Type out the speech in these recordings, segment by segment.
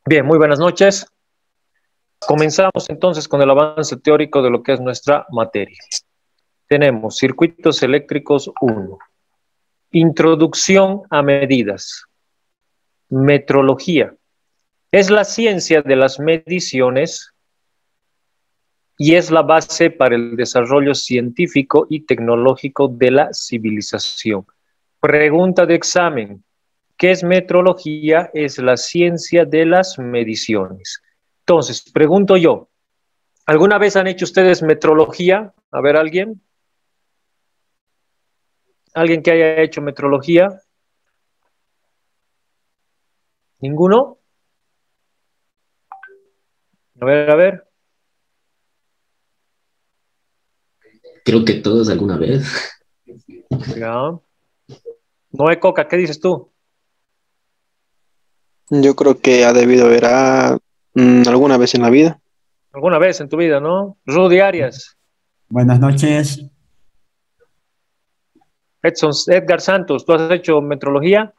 Bien, muy buenas noches. Comenzamos entonces con el avance teórico de lo que es nuestra materia. Tenemos circuitos eléctricos 1, introducción a medidas, metrología. Es la ciencia de las mediciones y es la base para el desarrollo científico y tecnológico de la civilización. Pregunta de examen. ¿Qué es metrología? Es la ciencia de las mediciones. Entonces, pregunto yo, ¿alguna vez han hecho ustedes metrología? A ver, ¿alguien? ¿Alguien que haya hecho metrología? ¿Ninguno? A ver, a ver. Creo que todos alguna vez. Ya. Noé Coca, ¿qué dices tú? Yo creo que ha debido haber alguna vez en la vida. ¿Alguna vez en tu vida, no? Rudy Arias, Buenas noches. Edgar Santos, ¿tú has hecho metrología?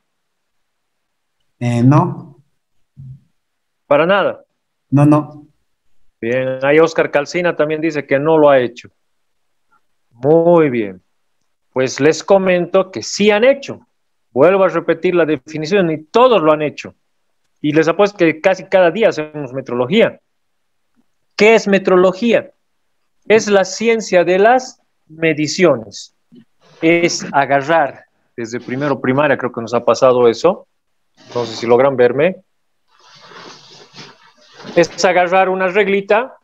No, Para nada. no. Bien, ahí Oscar Calcina también dice que no lo ha hecho. Muy bien. Pues les comento que sí han hecho. Vuelvo a repetir la definición y todos lo han hecho. Y les apuesto que casi cada día hacemos metrología. ¿Qué es metrología? Es la ciencia de las mediciones. Es agarrar, desde primero primaria creo que nos ha pasado eso, no sé si logran verme, es agarrar una reglita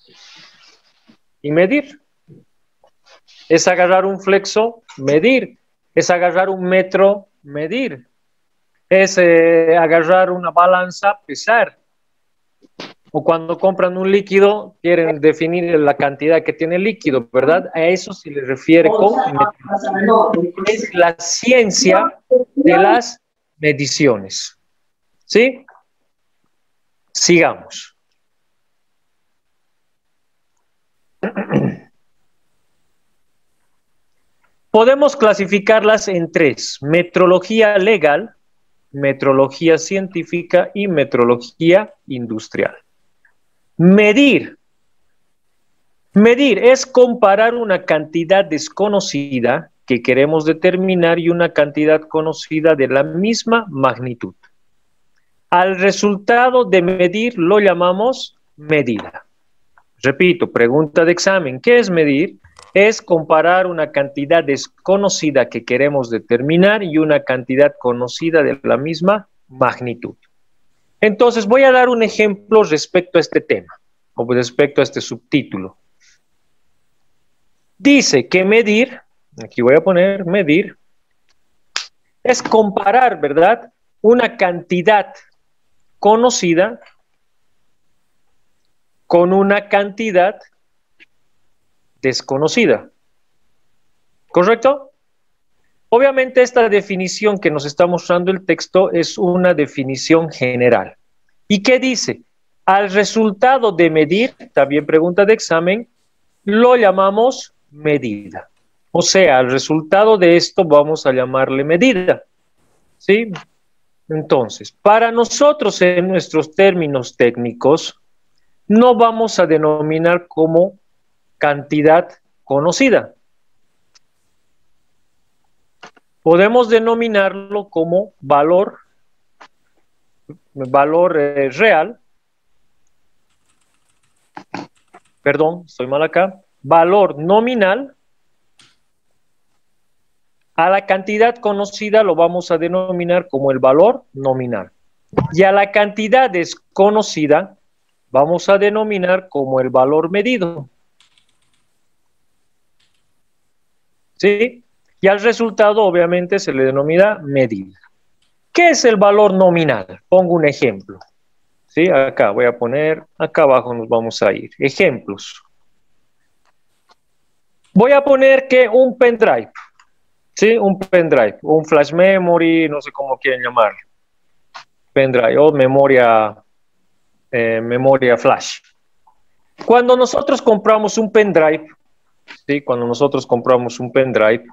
y medir. Es agarrar un flexo, medir. Es agarrar un metro, medir. Es agarrar una balanza, pesar. O cuando compran un líquido, quieren definir la cantidad que tiene el líquido, ¿verdad? A eso se le refiere con metrología. Es la ciencia de las mediciones. ¿Sí? Sigamos. Podemos clasificarlas en tres: metrología legal, metrología científica y metrología industrial. Medir. Medir es comparar una cantidad desconocida que queremos determinar y una cantidad conocida de la misma magnitud. Al resultado de medir lo llamamos medida. Repito, pregunta de examen. ¿Qué es medir? Es comparar una cantidad desconocida que queremos determinar y una cantidad conocida de la misma magnitud. Entonces, voy a dar un ejemplo respecto a este tema, o respecto a este subtítulo. Dice que medir, aquí voy a poner medir, es comparar, ¿verdad?, una cantidad conocida con una cantidad desconocida. ¿Correcto? Obviamente esta definición que nos está mostrando el texto es una definición general. ¿Y qué dice? Al resultado de medir, también pregunta de examen, lo llamamos medida. O sea, al resultado de esto vamos a llamarle medida. ¿Sí? Entonces, para nosotros en nuestros términos técnicos, no vamos a denominar como cantidad conocida. Podemos denominarlo como valor real. Perdón, estoy mal acá. Valor nominal. A la cantidad conocida lo vamos a denominar como el valor nominal. Y a la cantidad desconocida vamos a denominar como el valor medido. ¿Sí? Y al resultado obviamente se le denomina medida. ¿Qué es el valor nominal? Pongo un ejemplo. ¿Sí? Acá voy a poner, acá abajo nos vamos a ir. Ejemplos. Voy a poner que un pendrive, ¿sí? Un pendrive, un flash memory, no sé cómo quieren llamarlo. Pendrive o memoria flash. Cuando nosotros compramos un pendrive, ¿sí? Cuando nosotros compramos un pendrive,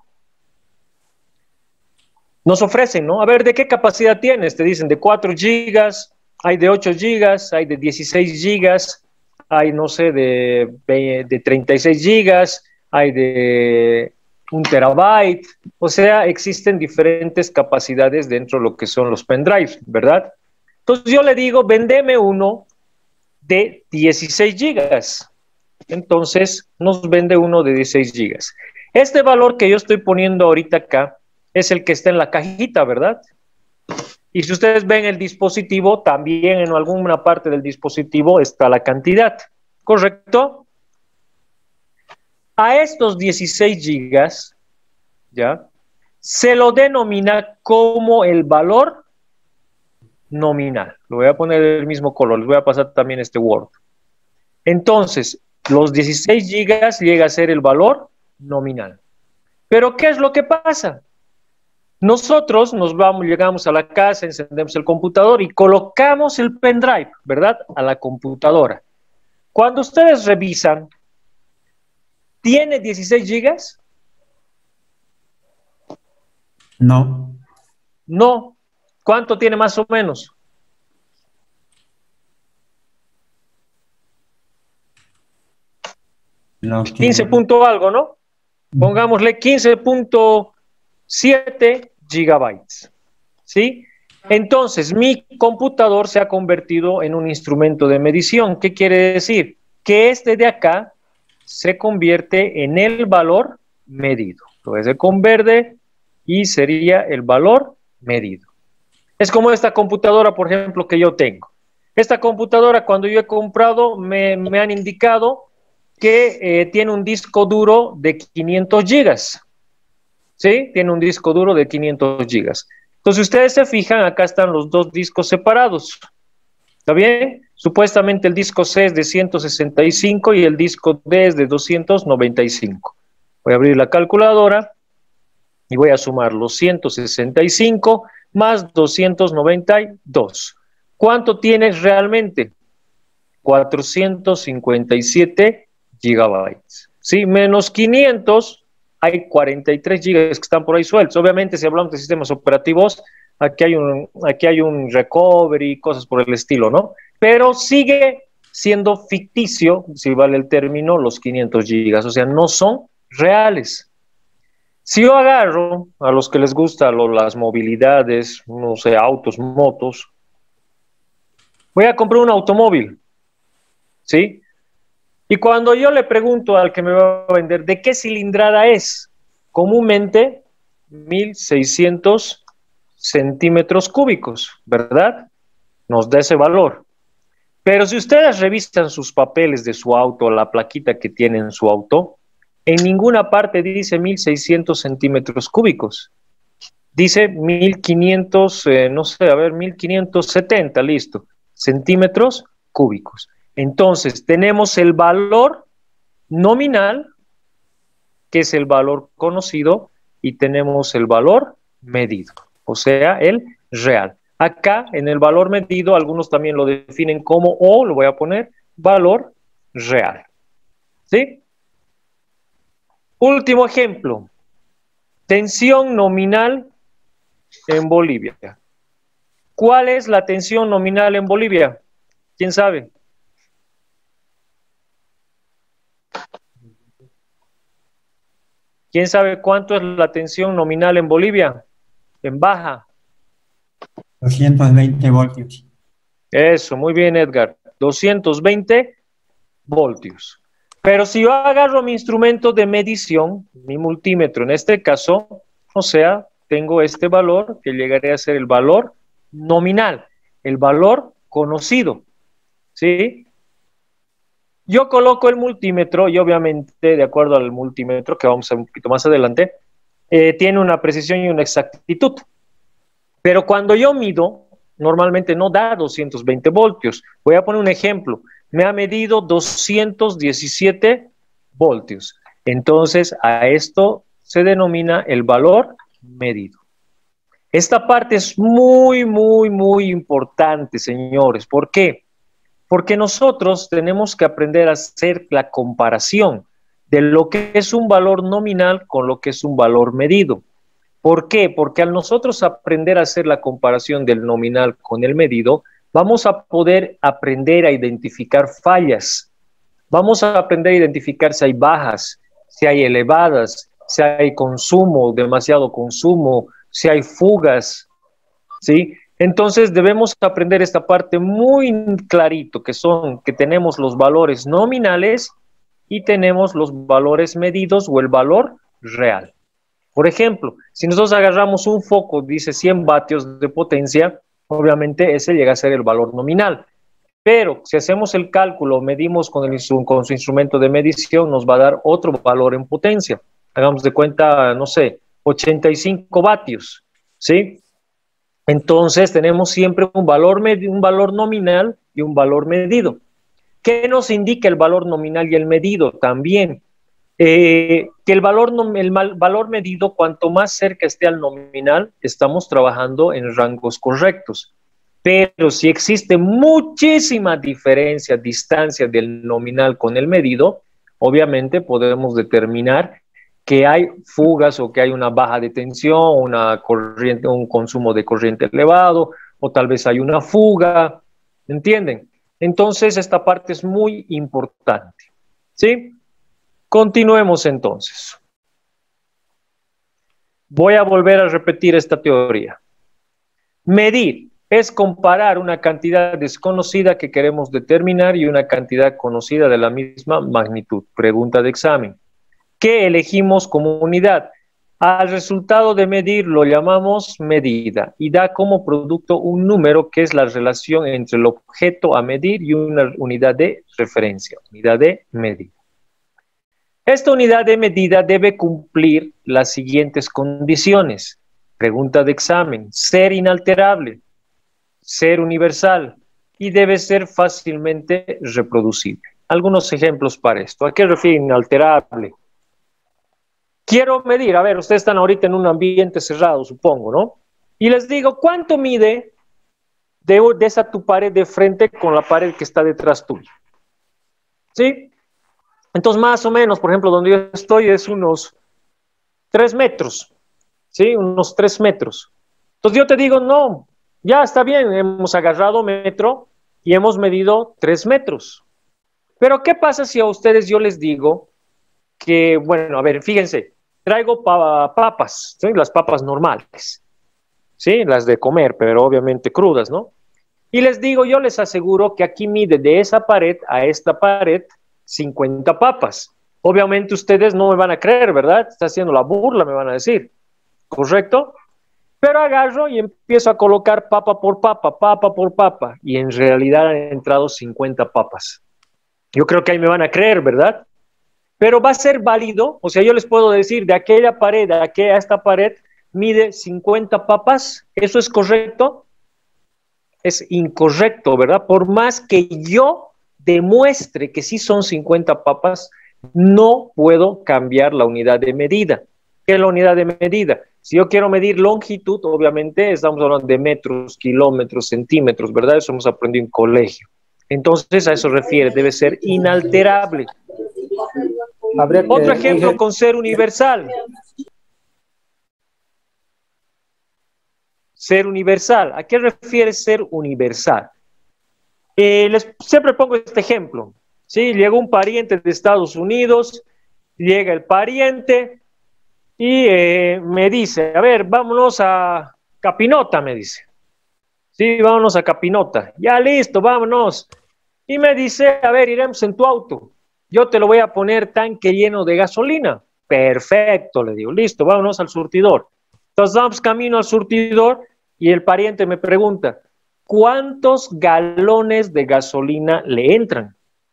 nos ofrecen, ¿no? A ver, ¿de qué capacidad tienes? Te dicen de 4 gigas, Hay de 8 gigas, hay de 16 gigas, hay, no sé, de 36 gigas, hay de 1 terabyte. O sea, existen diferentes capacidades dentro de lo que son los pendrives, ¿verdad? Entonces yo le digo, vendeme uno de 16 gigas. Entonces nos vende uno de 16 gigas. Este valor que yo estoy poniendo ahorita acá es el que está en la cajita, ¿verdad? Y si ustedes ven el dispositivo, también en alguna parte del dispositivo está la cantidad, ¿correcto? A estos 16 gigas, ¿ya? Se lo denomina como el valor nominal. Lo voy a poner del mismo color, les voy a pasar también este Word. Entonces, los 16 gigas llega a ser el valor nominal. Pero ¿qué es lo que pasa? Nosotros llegamos a la casa, encendemos el computador y colocamos el pendrive, ¿verdad? A la computadora. Cuando ustedes revisan, ¿tiene 16 gigas? No. No. ¿Cuánto tiene más o menos? Lo 15 que... punto algo, ¿no? Pongámosle 15.7 gigabytes. ¿Sí? Entonces, mi computador se ha convertido en un instrumento de medición. ¿Qué quiere decir? Que este de acá se convierte en el valor medido. Lo ves con verde y sería el valor medido. Es como esta computadora, por ejemplo, que yo tengo. Esta computadora, cuando yo he comprado, me han indicado que tiene un disco duro de 500 gigas. ¿Sí? Tiene un disco duro de 500 gigas. Entonces, ustedes se fijan, acá están los dos discos separados. ¿Está bien? Supuestamente el disco C es de 165 y el disco D es de 295. Voy a abrir la calculadora y voy a sumar los 165 más 292. ¿Cuánto tienes realmente? 457 gigabytes. ¿Sí? Menos 500, hay 43 gigas que están por ahí sueltos. Obviamente, si hablamos de sistemas operativos, aquí hay un recovery, cosas por el estilo, ¿no? Pero sigue siendo ficticio, si vale el término, los 500 gigas. O sea, no son reales. Si yo agarro a los que les gustan las movilidades, no sé, autos, motos, voy a comprar un automóvil, ¿sí? Y cuando yo le pregunto al que me va a vender de qué cilindrada es, comúnmente 1600 centímetros cúbicos, ¿verdad? Nos da ese valor. Pero si ustedes revisan sus papeles de su auto, la plaquita que tiene en su auto, en ninguna parte dice 1600 centímetros cúbicos. Dice 1500, no sé, a ver, 1570, listo, centímetros cúbicos. Entonces, tenemos el valor nominal, que es el valor conocido, y tenemos el valor medido, o sea, el real. Acá, en el valor medido, algunos también lo definen como, o lo voy a poner, valor real. ¿Sí? Último ejemplo. Tensión nominal en Bolivia. ¿Cuál es la tensión nominal en Bolivia? ¿Quién sabe? ¿Quién sabe cuánto es la tensión nominal en Bolivia? En baja. 220 voltios. Eso, muy bien, Edgar. 220 voltios. Pero si yo agarro mi instrumento de medición, mi multímetro en este caso, o sea, tengo este valor que llegaría a ser el valor nominal, el valor conocido, ¿sí? Yo coloco el multímetro y obviamente, de acuerdo al multímetro, que vamos a ver un poquito más adelante, tiene una precisión y una exactitud. Pero cuando yo mido, normalmente no da 220 voltios. Voy a poner un ejemplo. Me ha medido 217 voltios. Entonces, a esto se denomina el valor medido. Esta parte es muy, muy, muy importante, señores. ¿Por qué? Porque nosotros tenemos que aprender a hacer la comparación de lo que es un valor nominal con lo que es un valor medido. ¿Por qué? Porque al nosotros aprender a hacer la comparación del nominal con el medido, vamos a poder aprender a identificar fallas. Vamos a aprender a identificar si hay bajas, si hay elevadas, si hay consumo, demasiado consumo, si hay fugas, ¿sí? Entonces debemos aprender esta parte muy clarito, que tenemos los valores nominales y tenemos los valores medidos o el valor real. Por ejemplo, si nosotros agarramos un foco, dice 100 vatios de potencia, obviamente ese llega a ser el valor nominal. Pero si hacemos el cálculo, medimos con su instrumento de medición, nos va a dar otro valor en potencia. Hagamos de cuenta, no sé, 85 vatios, ¿sí? Entonces tenemos siempre un valor nominal y un valor medido. ¿Qué nos indica el valor nominal y el medido? También que el valor medido, cuanto más cerca esté al nominal, estamos trabajando en rangos correctos. Pero si existe muchísima diferencia, distancia del nominal con el medido, obviamente podemos determinar que hay fugas o que hay una baja de tensión, una corriente, un consumo de corriente elevado, o tal vez hay una fuga, ¿entienden? Entonces esta parte es muy importante, ¿sí? Continuemos entonces. Voy a volver a repetir esta teoría. Medir es comparar una cantidad desconocida que queremos determinar y una cantidad conocida de la misma magnitud. Pregunta de examen. ¿Qué elegimos como unidad? Al resultado de medir lo llamamos medida y da como producto un número que es la relación entre el objeto a medir y una unidad de referencia, unidad de medida. Esta unidad de medida debe cumplir las siguientes condiciones. Pregunta de examen. Ser inalterable, ser universal y debe ser fácilmente reproducible. Algunos ejemplos para esto. ¿A qué refiere inalterable? Quiero medir, a ver, ustedes están ahorita en un ambiente cerrado, supongo, ¿no? Y les digo, ¿cuánto mide de esa tu pared de frente con la pared que está detrás tuya? ¿Sí? Entonces, más o menos, por ejemplo, donde yo estoy es unos 3 metros, ¿sí? Unos 3 metros. Entonces yo te digo, no, ya está bien, hemos agarrado metro y hemos medido 3 metros. Pero ¿qué pasa si a ustedes yo les digo que, bueno, a ver, fíjense, traigo papas, ¿sí? Las papas normales, ¿sí? Las de comer, pero obviamente crudas, ¿no? Y les digo, yo les aseguro que aquí mide de esa pared a esta pared 50 papas. Obviamente ustedes no me van a creer, ¿verdad? Está haciendo la burla, me van a decir. ¿Correcto? Pero agarro y empiezo a colocar papa por papa, y en realidad han entrado 50 papas. Yo creo que ahí me van a creer, ¿verdad? Pero va a ser válido, o sea, yo les puedo decir, de aquella pared a esta pared mide 50 papas, ¿eso es correcto? Es incorrecto, ¿verdad? Por más que yo demuestre que sí son 50 papas, no puedo cambiar la unidad de medida. ¿Qué es la unidad de medida? Si yo quiero medir longitud, obviamente estamos hablando de metros, kilómetros, centímetros, ¿verdad? Eso hemos aprendido en colegio. Entonces a eso refiere, debe ser inalterable. Otro ejemplo con ser universal. Ser universal. ¿A qué refiere ser universal? Siempre pongo este ejemplo. ¿Sí? Llega un pariente de Estados Unidos, llega el pariente y me dice, a ver, vámonos a Capinota, me dice. Sí, vámonos a Capinota. Ya listo, vámonos. Y me dice, a ver, iremos en tu auto. Yo te lo voy a poner tanque lleno de gasolina. Perfecto, le digo, listo, vámonos al surtidor. Entonces vamos camino al surtidor y el pariente me pregunta, ¿cuántos galones de gasolina le entran?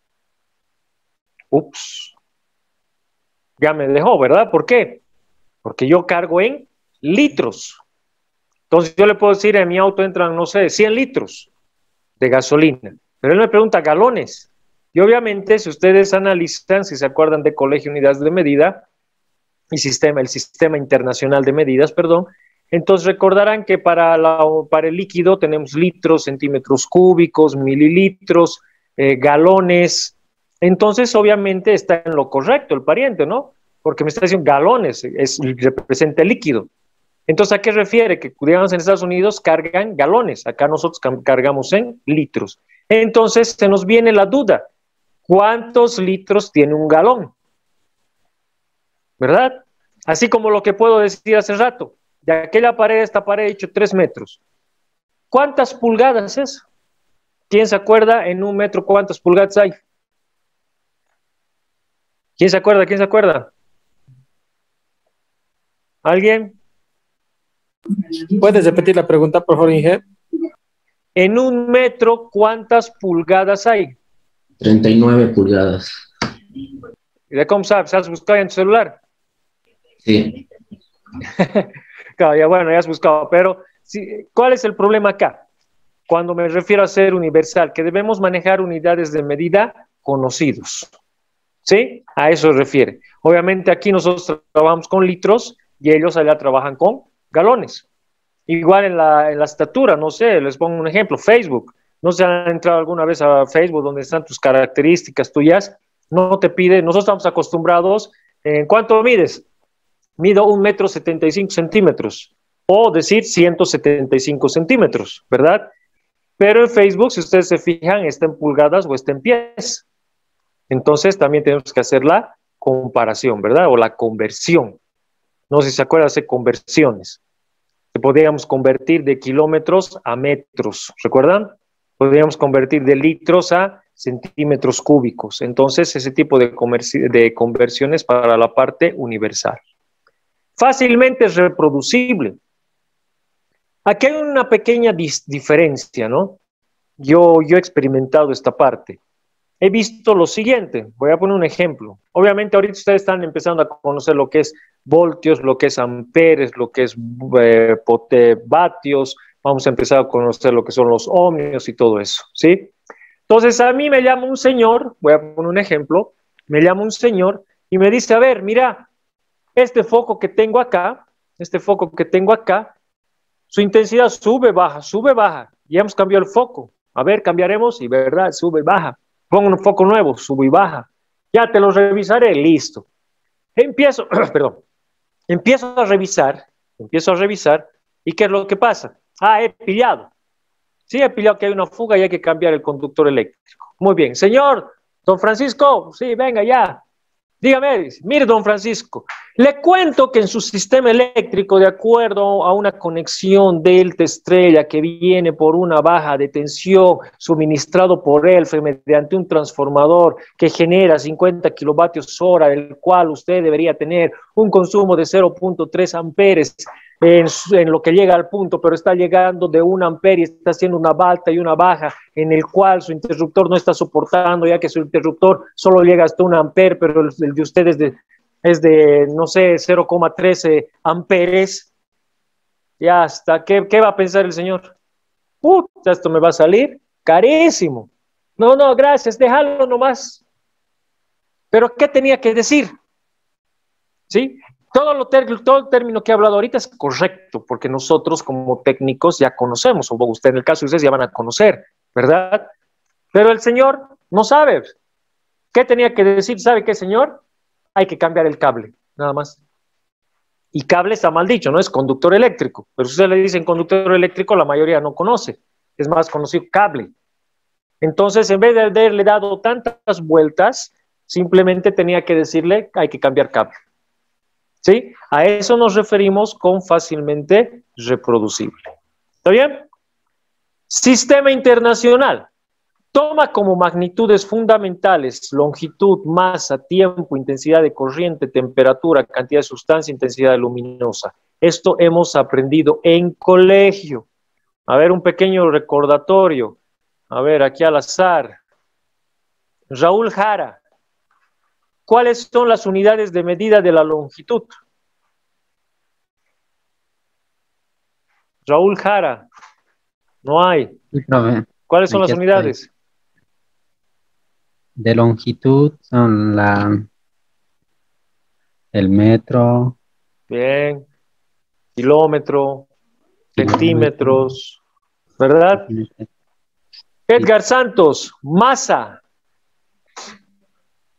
Ups. Ya me dejó, ¿verdad? ¿Por qué? Porque yo cargo en litros. Entonces yo le puedo decir, en mi auto entran, no sé, 100 litros de gasolina. Pero él me pregunta galones. Y obviamente, si ustedes analizan, si se acuerdan de Colegio Unidades de Medida, y el Sistema Internacional de Medidas, perdón, entonces recordarán que para el líquido tenemos litros, centímetros cúbicos, mililitros, galones. Entonces, obviamente, está en lo correcto el pariente, ¿no? Porque me está diciendo galones, representa el líquido. Entonces, ¿a qué refiere? Que, digamos, en Estados Unidos cargan galones, acá nosotros cargamos en litros. Entonces, se nos viene la duda, ¿cuántos litros tiene un galón? ¿Verdad? Así como lo que puedo decir hace rato, de aquella pared a esta pared he hecho 3 metros. ¿Cuántas pulgadas es? ¿Quién se acuerda en un metro cuántas pulgadas hay? ¿Quién se acuerda? ¿Quién se acuerda? ¿Alguien? ¿Puedes repetir la pregunta, por favor, Inge? En un metro, ¿cuántas pulgadas hay? 39 pulgadas. ¿De cómo sabes? ¿Has buscado en tu celular? Sí. Claro, ya bueno, ya has buscado, pero sí, ¿cuál es el problema acá? Cuando me refiero a ser universal, que debemos manejar unidades de medida conocidos. ¿Sí? A eso se refiere. Obviamente aquí nosotros trabajamos con litros y ellos allá trabajan con galones. Igual en la estatura, no sé, les pongo un ejemplo, Facebook. ¿No se han entrado alguna vez a Facebook donde están tus características tuyas? No te pide, nosotros estamos acostumbrados, ¿en cuánto mides? Mido 1,75 m, o decir 175 centímetros, ¿verdad? Pero en Facebook, si ustedes se fijan, está en pulgadas o está en pies. Entonces también tenemos que hacer la comparación, ¿verdad? O la conversión. No sé si se acuerdan de conversiones. Podríamos convertir de kilómetros a metros, ¿recuerdan? Podríamos convertir de litros a centímetros cúbicos. Entonces, ese tipo de conversiones para la parte universal. Fácilmente reproducible. Aquí hay una pequeña diferencia, ¿no? Yo he experimentado esta parte. He visto lo siguiente, voy a poner un ejemplo. Obviamente ahorita ustedes están empezando a conocer lo que es voltios, lo que es amperes, lo que es vatios, vamos a empezar a conocer lo que son los ohmios y todo eso, ¿sí? Entonces a mí me llama un señor, voy a poner un ejemplo, me llama un señor y me dice, a ver, mira, este foco que tengo acá, su intensidad sube, baja, ya hemos cambiado el foco, a ver, cambiaremos y verdad, sube, baja. Pongo un foco nuevo, subo y baja. Ya te lo revisaré, listo. Empiezo a revisar, ¿y qué es lo que pasa? He pillado. Sí, he pillado que hay una fuga y hay que cambiar el conductor eléctrico. Muy bien. Señor, don Francisco, sí, venga ya. Dígame, mire, don Francisco, le cuento que en su sistema eléctrico, de acuerdo a una conexión delta estrella que viene por una baja de tensión suministrado por ELFE mediante un transformador que genera 50 kilovatios hora, del cual usted debería tener un consumo de 0,3 amperes en lo que llega al punto, pero está llegando de 1 ampere y está haciendo una alta y una baja en el cual su interruptor no está soportando, ya que su interruptor solo llega hasta 1 ampere, pero el de ustedes es de, no sé, 0,13 amperes. Ya está. ¿Qué va a pensar el señor? Puta, esto me va a salir carísimo. No, gracias, déjalo nomás. Pero ¿qué tenía que decir? ¿Sí? Todo el término que he hablado ahorita es correcto, porque nosotros como técnicos ya conocemos, o usted en el caso de ustedes ya van a conocer, ¿verdad? Pero el señor no sabe. ¿Qué tenía que decir? ¿Sabe qué, señor? Hay que cambiar el cable, nada más. Y cable está mal dicho, no es conductor eléctrico, pero si usted le dicen conductor eléctrico, la mayoría no conoce, es más conocido cable. Entonces, en vez de haberle dado tantas vueltas, simplemente tenía que decirle hay que cambiar cable. ¿Sí? A eso nos referimos con fácilmente reproducible. ¿Está bien? Sistema internacional. Toma como magnitudes fundamentales longitud, masa, tiempo, intensidad de corriente, temperatura, cantidad de sustancia, intensidad luminosa. Esto hemos aprendido en colegio. A ver, un pequeño recordatorio. A ver, aquí al azar. Raúl Jara. ¿Cuáles son las unidades de medida de la longitud? Raúl Jara. No hay. ¿Cuáles son las unidades? De longitud son el metro. Bien. Kilómetro, centímetros, ¿verdad? Edgar Santos, masa.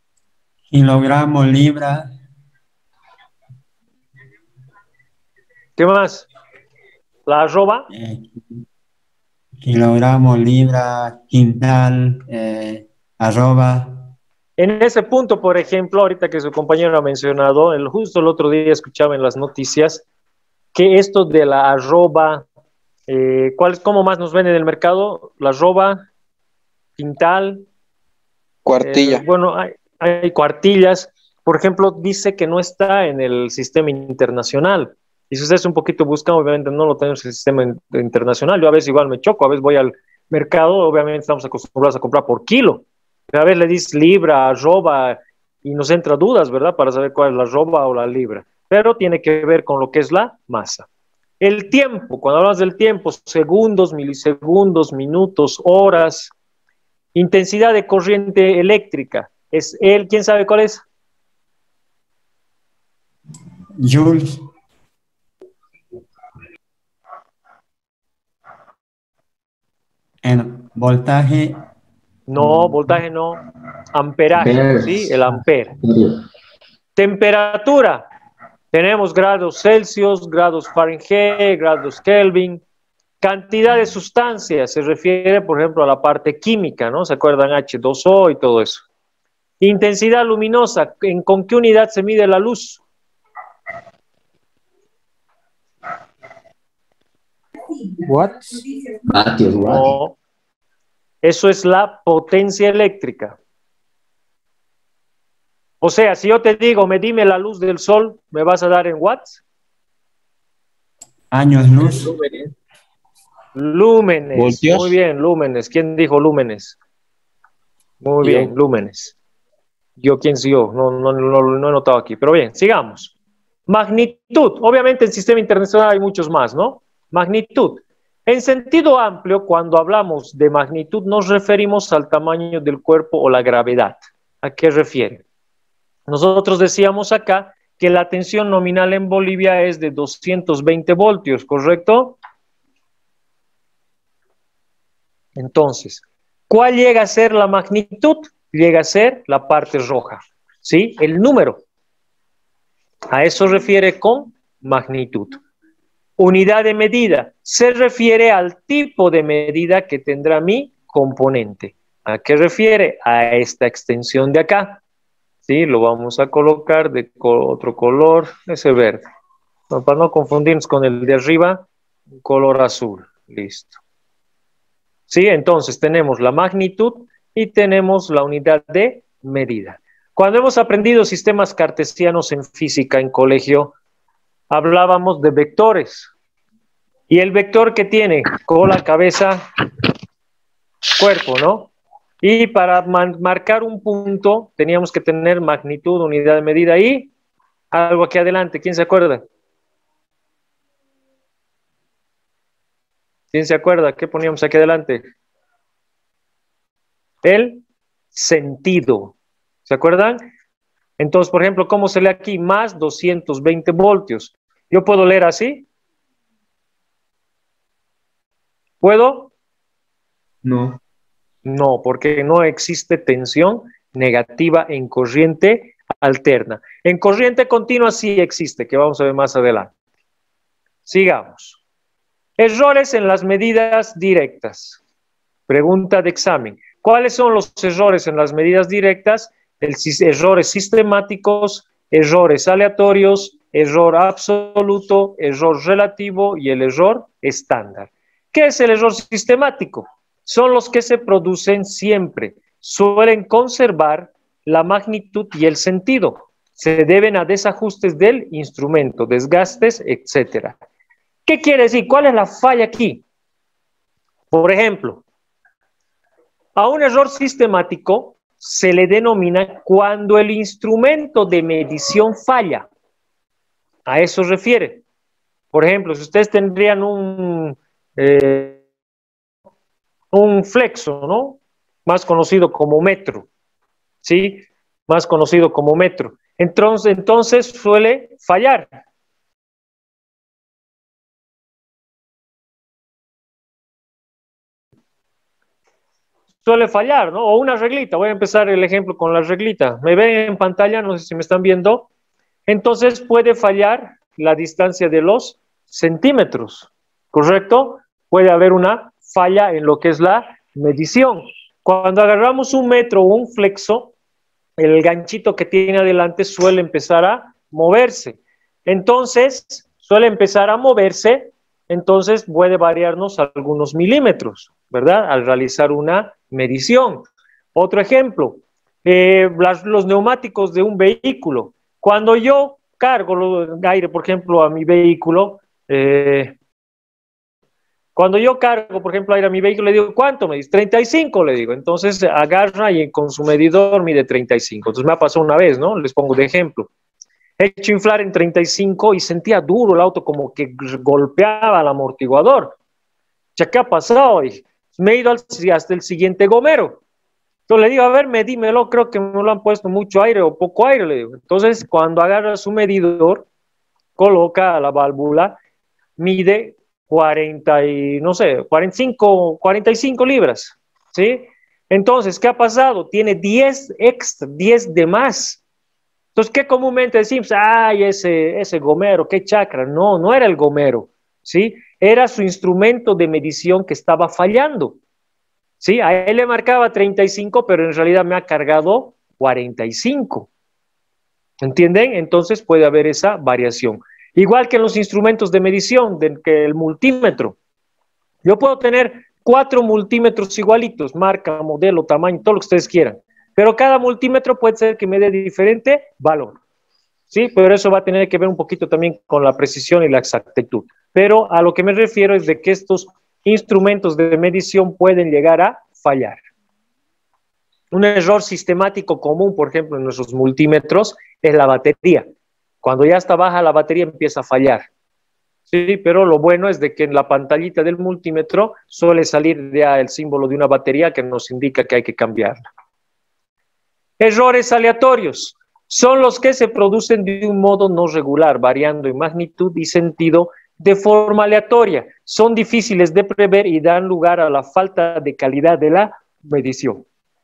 Kilogramo, libra. ¿Qué más? La arroba. Kilogramo, libra, quintal, arroba. En ese punto, por ejemplo, ahorita que su compañero ha mencionado, justo el otro día escuchaba en las noticias que esto de la arroba, ¿cómo más nos venden en el mercado? La arroba, quintal, Cuartilla. bueno, hay cuartillas. Por ejemplo, dice que no está en el sistema internacional. Y si ustedes un poquito buscan, obviamente no lo tenemos en el sistema internacional. Yo a veces igual me choco, a veces voy al mercado, obviamente estamos acostumbrados a comprar por kilo. A veces le dices libra, arroba, y nos entra dudas, ¿verdad? Para saber cuál es la arroba o la libra. Pero tiene que ver con lo que es la masa. El tiempo, cuando hablamos del tiempo, segundos, milisegundos, minutos, horas. Intensidad de corriente eléctrica. ¿Quién sabe cuál es? Joules. En voltaje. No, voltaje no. Amperaje, Amperes. ¿sí? El ampere. Temperatura. Tenemos grados Celsius, grados Fahrenheit, grados Kelvin. Cantidad de sustancias. Se refiere, por ejemplo, a la parte química, ¿no? ¿Se acuerdan? H2O y todo eso. Intensidad luminosa. ¿Con qué unidad se mide la luz? Watts. Vatios, watts. No. Eso es la potencia eléctrica. O sea, si yo te digo, medime la luz del sol, ¿me vas a dar en watts? Años luz. Lúmenes. ¿Voltios? Muy bien, lúmenes. ¿Quién dijo lúmenes? Muy Yo. bien, lúmenes. ¿Quién soy yo? No he notado aquí. Pero bien, sigamos. Magnitud. Obviamente en sistema internacional hay muchos más, ¿no? Magnitud. En sentido amplio, cuando hablamos de magnitud, nos referimos al tamaño del cuerpo o la gravedad. ¿A qué refiere? Nosotros decíamos acá que la tensión nominal en Bolivia es de 220 voltios, ¿correcto? Entonces, ¿cuál llega a ser la magnitud? Llega a ser la parte roja, ¿sí? El número. A eso refiere con magnitud. Unidad de medida. Se refiere al tipo de medida que tendrá mi componente. ¿A qué refiere? A esta extensión de acá. ¿Sí? Lo vamos a colocar de otro color, ese verde. No, para no confundirnos con el de arriba, un color azul. Listo. ¿Sí? Entonces tenemos la magnitud y tenemos la unidad de medida. Cuando hemos aprendido sistemas cartesianos en física en colegio, hablábamos de vectores. Y el vector que tiene cola, cabeza, cuerpo, ¿no? Y para marcar un punto teníamos que tener magnitud, unidad de medida y algo aquí adelante. ¿Quién se acuerda? ¿Quién se acuerda? ¿Qué poníamos aquí adelante? El sentido. ¿Se acuerdan? Entonces, por ejemplo, ¿cómo se lee aquí? Más 220 voltios. ¿Yo puedo leer así? ¿Puedo? No. No, porque no existe tensión negativa en corriente alterna. En corriente continua sí existe, que vamos a ver más adelante. Sigamos. Errores en las medidas directas. Pregunta de examen. ¿Cuáles son los errores en las medidas directas? Errores sistemáticos, errores aleatorios, error absoluto, error relativo y el error estándar. ¿Qué es el error sistemático? Son los que se producen siempre. Suelen conservar la magnitud y el sentido. Se deben a desajustes del instrumento, desgastes, etc. ¿Qué quiere decir? ¿Cuál es la falla aquí? Por ejemplo, a un error sistemático se le denomina cuando el instrumento de medición falla. A eso refiere. Por ejemplo, si ustedes tendrían un flexo, ¿no? Más conocido como metro, ¿sí? Más conocido como metro. Entonces suele fallar. Suele fallar, ¿no? O una reglita. Voy a empezar el ejemplo con la reglita. ¿Me ven en pantalla? No sé si me están viendo. Entonces puede fallar la distancia de los centímetros, ¿correcto? Puede haber una falla en lo que es la medición. Cuando agarramos un metro o un flexo, el ganchito que tiene adelante suele empezar a moverse. Entonces, entonces puede variarnos algunos milímetros, ¿verdad? Al realizar una medición. Otro ejemplo, los neumáticos de un vehículo. Cuando yo cargo el aire, por ejemplo, a mi vehículo, aire a mi vehículo, le digo, ¿cuánto me dice? 35, le digo. Entonces agarra y con su medidor mide 35. Entonces me ha pasado una vez, ¿no? Les pongo de ejemplo. He hecho inflar en 35 y sentía duro el auto, como que golpeaba al amortiguador. Ya, ¿qué ha pasado? Y me he ido hasta el siguiente gomero. Entonces le digo, a ver, medímelo, creo que me lo han puesto mucho aire o poco aire, le digo. Entonces, cuando agarra su medidor, coloca la válvula, mide 45 libras, ¿sí? Entonces, ¿qué ha pasado? Tiene 10 extra, 10 de más. Entonces, ¿qué comúnmente decimos? Ay, ese gomero, qué chacra. No, no era el gomero, ¿sí? Era su instrumento de medición que estaba fallando, ¿sí? A él le marcaba 35, pero en realidad me ha cargado 45. ¿Entienden? Entonces puede haber esa variación. Igual que en los instrumentos de medición, que el multímetro. Yo puedo tener 4 multímetros igualitos, marca, modelo, tamaño, todo lo que ustedes quieran. Pero cada multímetro puede ser que me dé diferente valor. ¿Sí? Pero eso va a tener que ver un poquito también con la precisión y la exactitud. Pero a lo que me refiero es de que estos instrumentos de medición pueden llegar a fallar. Un error sistemático común, por ejemplo, en nuestros multímetros, es la batería. Cuando ya está baja la batería empieza a fallar. Sí, pero lo bueno es de que en la pantallita del multímetro suele salir ya el símbolo de una batería que nos indica que hay que cambiarla. Errores aleatorios son los que se producen de un modo no regular, variando en magnitud y sentido de forma aleatoria. Son difíciles de prever y dan lugar a la falta de calidad de la medición.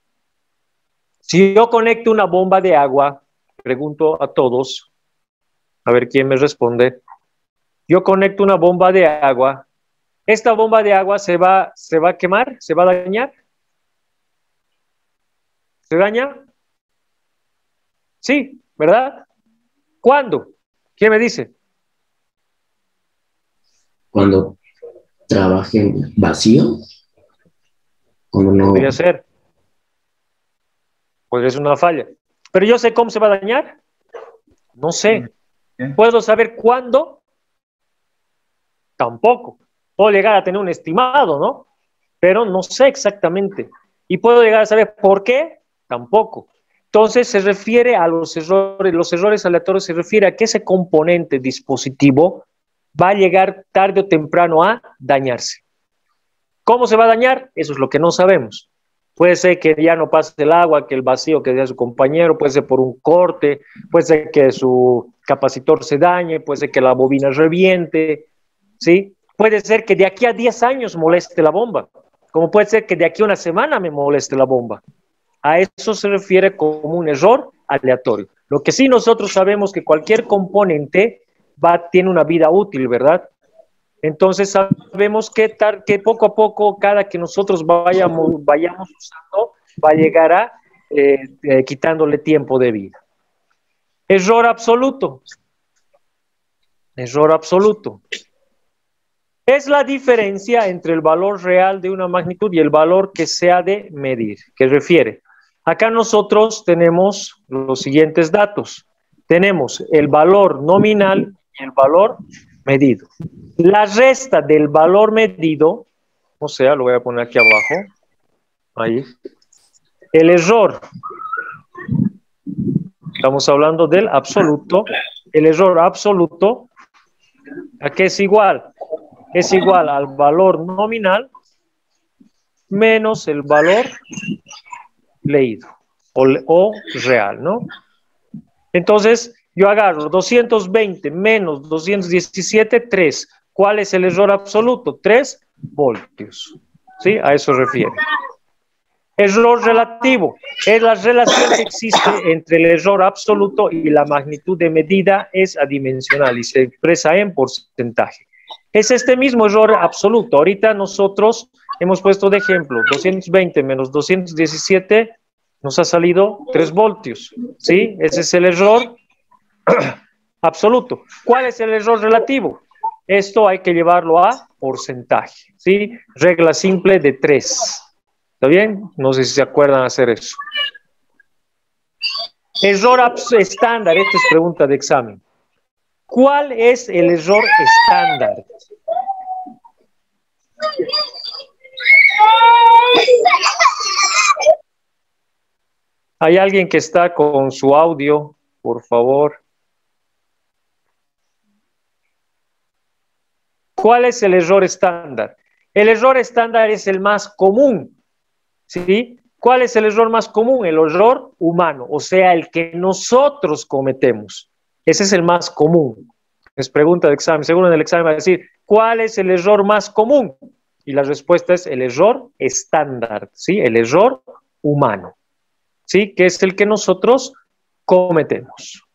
Si yo conecto una bomba de agua, pregunto a todos, a ver quién me responde. Yo conecto una bomba de agua. ¿Esta bomba de agua se va a quemar? ¿Se va a dañar? ¿Se daña? Sí, ¿verdad? ¿Cuándo? ¿Quién me dice? Cuando trabaje en vacío. Cuando no. Podría ser. Pues es una falla. Pero yo sé cómo se va a dañar. No sé. ¿Puedo saber cuándo? Tampoco. Puedo llegar a tener un estimado, ¿no? Pero no sé exactamente. ¿Y puedo llegar a saber por qué? Tampoco. Entonces se refiere a los errores aleatorios se refiere a que ese componente dispositivo va a llegar tarde o temprano a dañarse. ¿Cómo se va a dañar? Eso es lo que no sabemos. Puede ser que ya no pase el agua, que el vacío que dé su compañero, puede ser por un corte, puede ser que su capacitor se dañe, puede ser que la bobina reviente, ¿sí? Puede ser que de aquí a 10 años moleste la bomba, como puede ser que de aquí a una semana me moleste la bomba. A eso se refiere como un error aleatorio. Lo que sí nosotros sabemos que cualquier componente tiene una vida útil, ¿verdad? Entonces sabemos que poco a poco, cada que nosotros vayamos usando, va a llegar a quitándole tiempo de vida. Error absoluto. Error absoluto. Es la diferencia entre el valor real de una magnitud y el valor que se ha de medir. ¿Qué refiere? Acá nosotros tenemos los siguientes datos. Tenemos el valor nominal y el valor medido. La resta del valor medido, o sea, lo voy a poner aquí abajo, ahí. El error, estamos hablando del absoluto, el error absoluto, ¿a qué es igual? Es igual al valor nominal menos el valor leído o real, ¿no? Entonces, yo agarro 220 menos 217, 3. ¿Cuál es el error absoluto? 3 voltios. ¿Sí? A eso refiere. Error relativo. Es la relación que existe entre el error absoluto y la magnitud de medida es adimensional y se expresa en porcentaje. Es este mismo error absoluto. Ahorita nosotros hemos puesto de ejemplo 220 menos 217, nos ha salido 3 voltios, ¿sí? Ese es el error absoluto. ¿Cuál es el error relativo? Esto hay que llevarlo a porcentaje, ¿sí? Regla simple de 3. ¿Está bien? No sé si se acuerdan hacer eso. Error estándar, esta es pregunta de examen. ¿Cuál es el error estándar? ¿Hay alguien que está con su audio? Por favor. ¿Cuál es el error estándar? El error estándar es el más común, ¿sí? ¿Cuál es el error más común? El error humano, o sea, el que nosotros cometemos. Ese es el más común. Es pregunta de examen. Seguro en el examen va a decir, ¿cuál es el error más común? Y la respuesta es el error estándar, ¿sí? El error humano, ¿sí? Que es el que nosotros cometemos.